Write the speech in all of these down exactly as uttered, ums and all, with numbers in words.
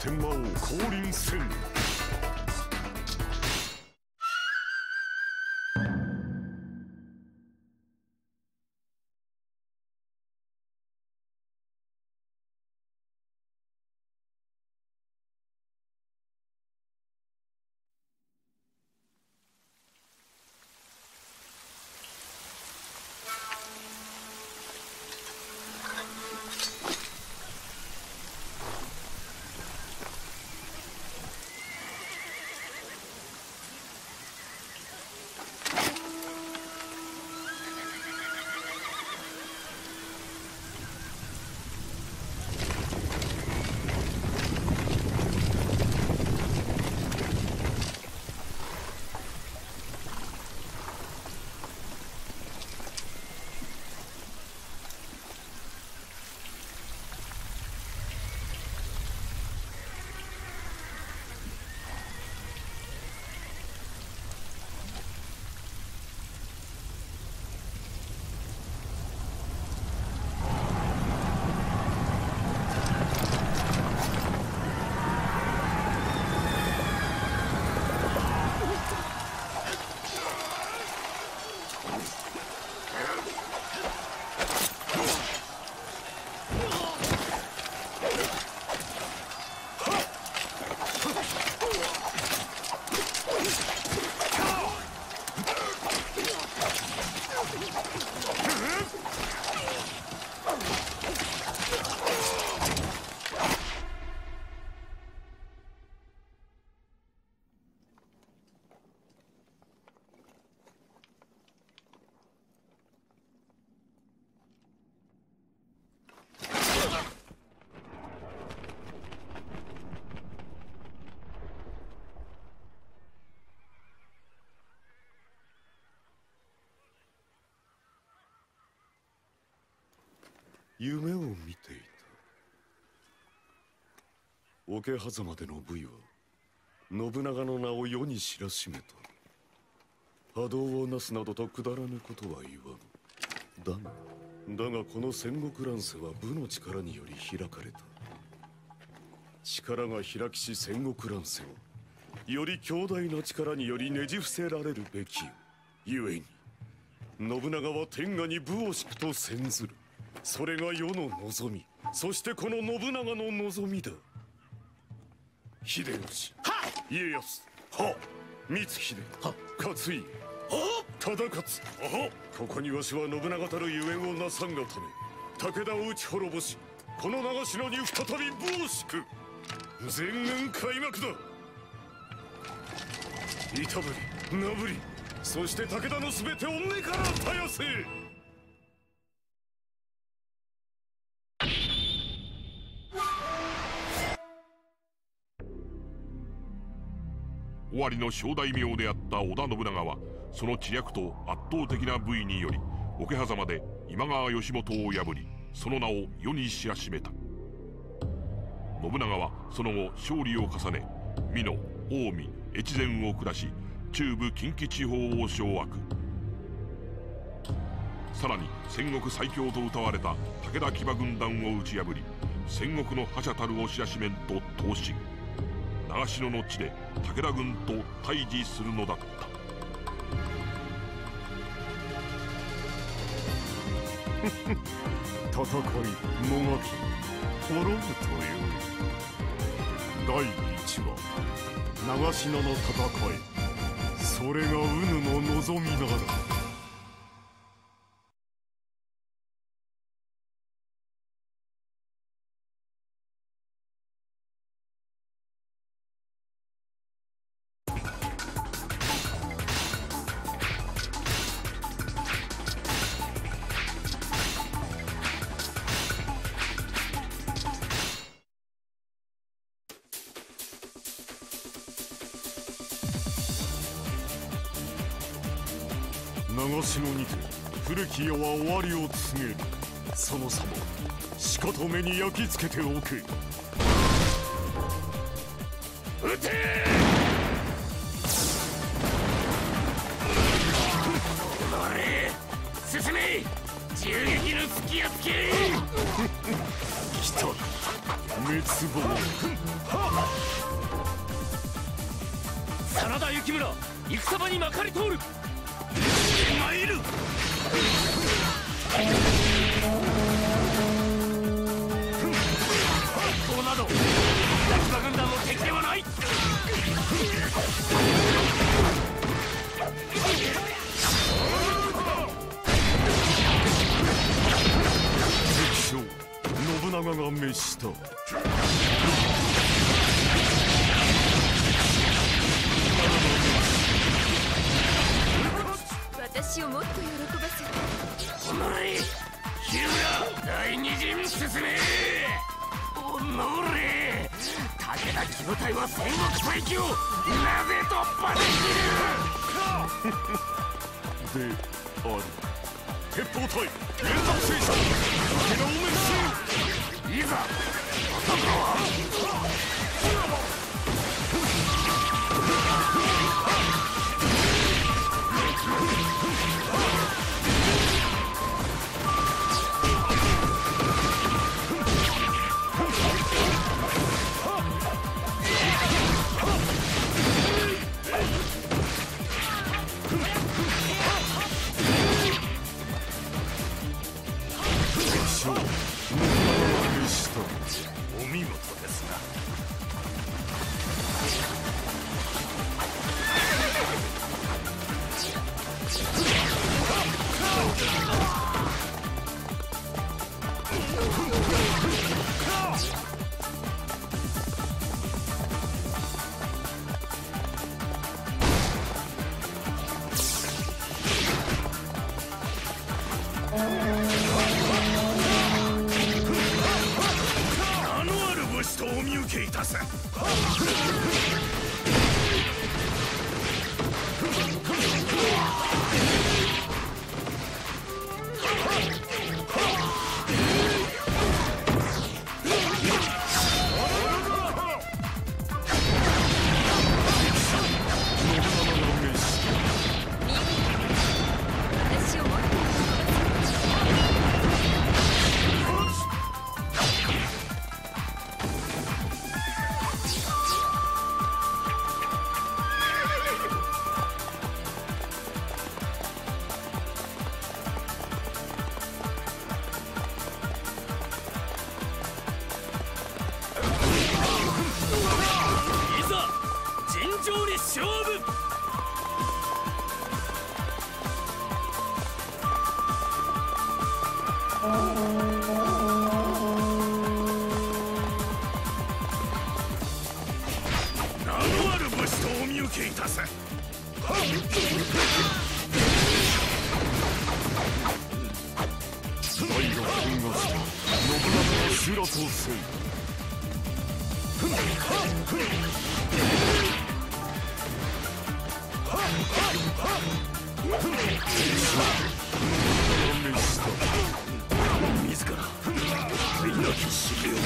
天魔王降臨せん。夢を見ていた。桶狭間での武威は信長の名を世に知らしめた。波動をなすなどとくだらぬことは言わぬ。だがだがこの戦国乱世は武の力により開かれた。力が開きし戦国乱世はより強大な力によりねじ伏せられるべきよ。故に信長は天下に武を敷くと宣ずる。それが世の望み、そしてこの信長の望みだ。秀吉、はっ、家康、はっ、光秀、はっ、勝家、はっ、忠勝、はっ。ここにわしは信長たるゆえんをなさんがため武田を討ち滅ぼし、この長篠に再び武を敷く。全軍開幕だ。板振り、名振り、そして武田の全てを根から絶やせ。 尾張の小大名であった織田信長はその知略と圧倒的な武威により桶狭間で今川義元を破りその名を世に知らしめた。信長はその後勝利を重ね美濃、近江、越前を下し中部近畿地方を掌握。さらに戦国最強と謳われた武田騎馬軍団を打ち破り戦国の覇者たるを知らしめんと闘神長篠の地で武田軍と対峙するのだった。 戦いもがき滅ぶというだいいちわ長篠の戦い、それがうぬの望みなら。長篠にて古き世は終わりを告げる。その様しかと目に焼き付けておけ。撃てー！進め！銃撃の隙やつけ！来た滅亡。 真田幸村戦場にまかり通る。参る。こうなど役場軍団の敵ではない。 敵将信長が滅した。 私をもっと喜ばせて。 お前日村第二陣進め。おのれ武田騎馬隊は戦国最強、なぜ突破できる。 である。鉄砲隊連続戦車武田を滅す。 いざ戦はお見事ですな。名のある武士とお見受けいたせ。 私をもっと喜ばいざ尋常に勝負。名のある武士とお見受けいたせ。 大が噴火した信長の修羅とせい。 自ら愛なき死を。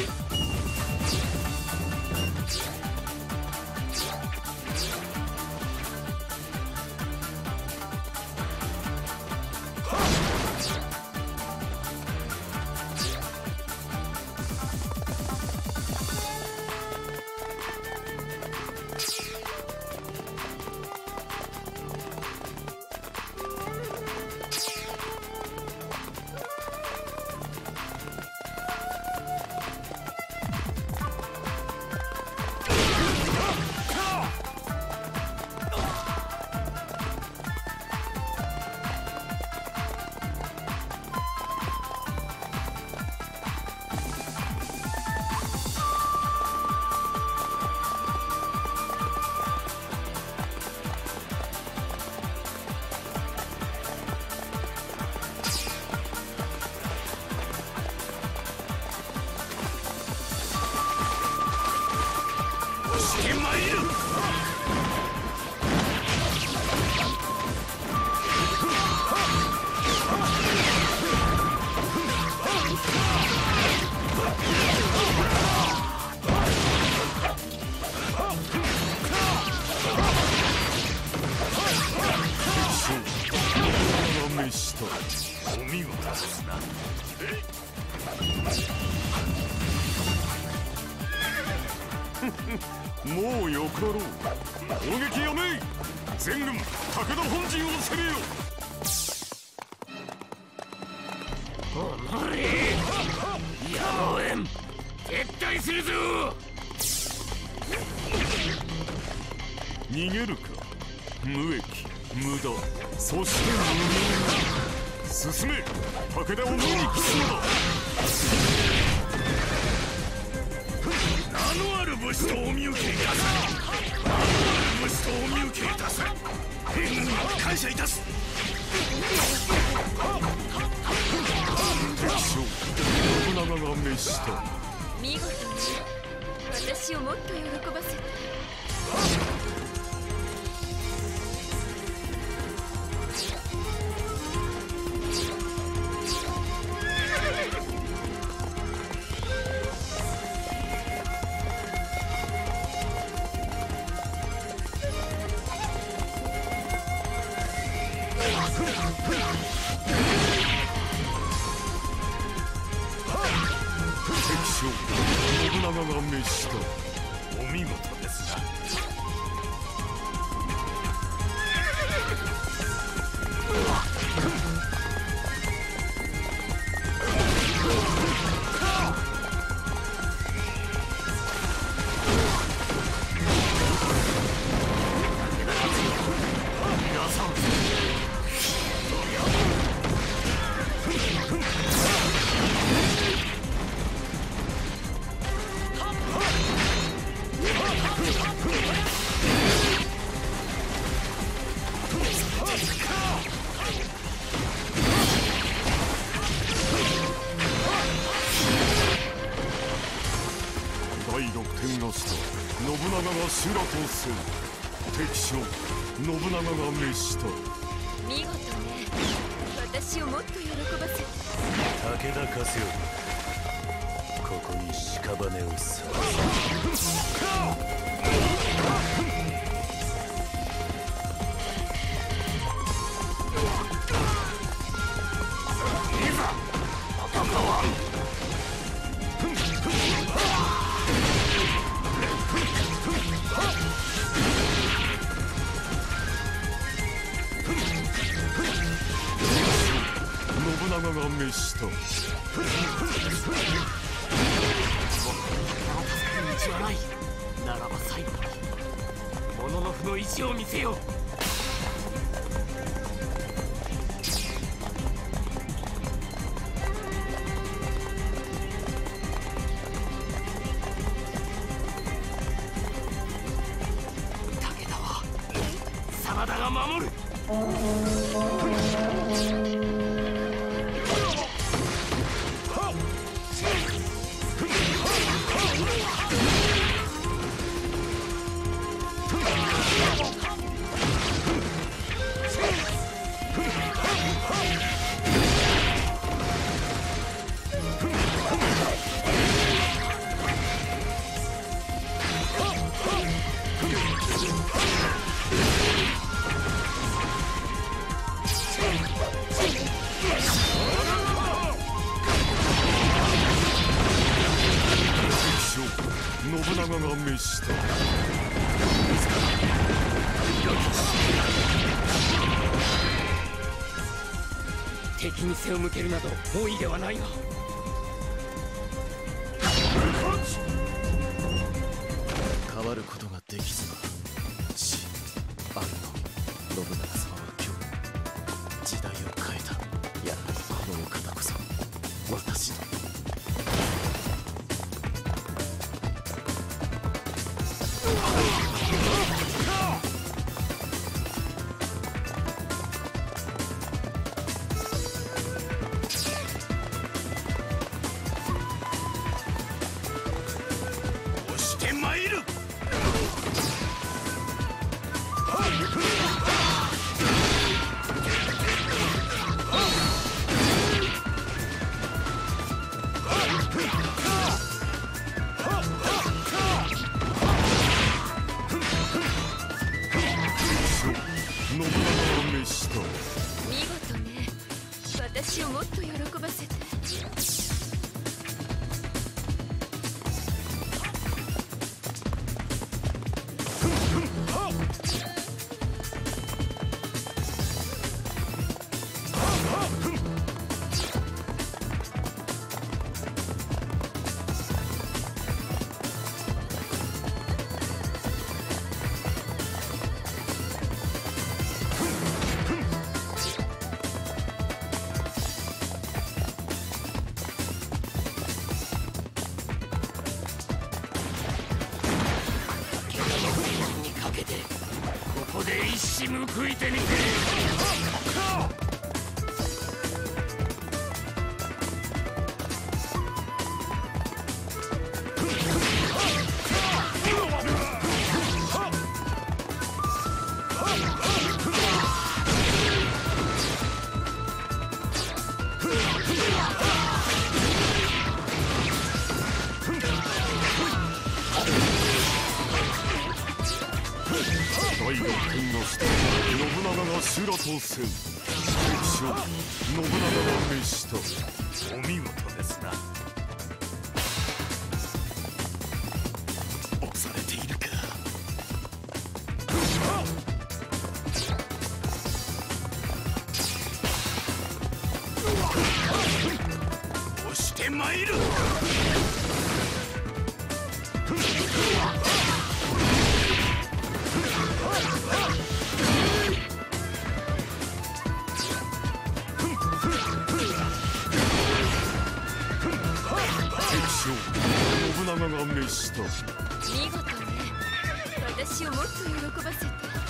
してまいる。お見事ですな。 もうよかろう。攻撃やめい。全軍武田本陣を攻めよ。 おのれ野郎園撤退するぞ。 逃げるか。無益無駄そして無名。進め武田を無に帰すのだ。 名のある武士とお見受けいたす。名のある武士とお見受けいたす。援軍に感謝いたす。 敵将信長が滅した。 見事に私をもっと喜ばせた。 信長が滅した。 お見事ですな。 第六天の下信長が修羅とせん。敵将信長が滅した。 見事ね。私をもっと喜ばせた。 武田勝頼、ここに屍をさいざ戦わん。 信長が滅した。 道はない。ならば最後に物の符の意地を見せよう。武田は真田が守る。 信長が滅した。 敵に背を向けるなど本意ではないが。 変わることができずの死あるの信長様は今日時代を変えた。やはりこのお方こそ私の押してまいる。 信長が滅した。 見事ね。私をもっと喜ばせて。 し報いてみせる。 第六天の下、信長が修羅とせん。敵将、信長が滅した。 お見事ですな。 押されているか。 押してまいる。 信長が滅した。 見事ね。私をもっと喜ばせて。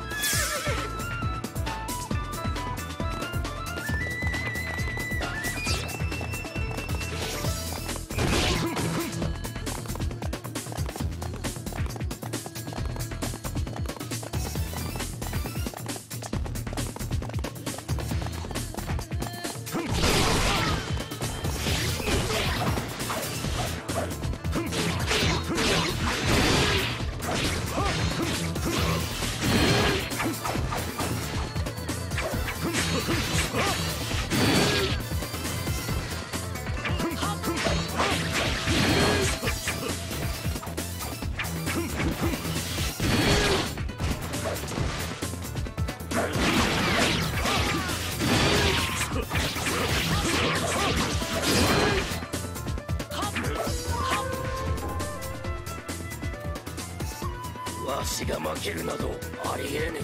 わしが負けるなどありえぬ。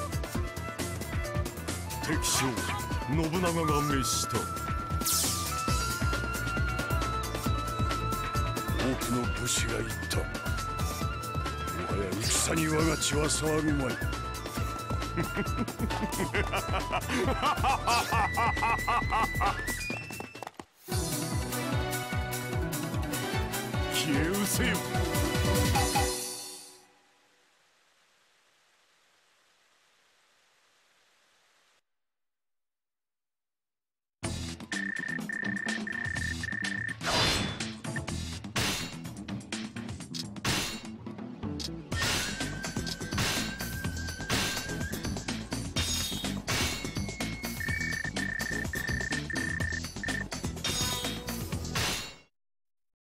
敵将、信長が滅した。多くの武士が言った。もはや戦に我が血は騒ぐまい。消え失せよ。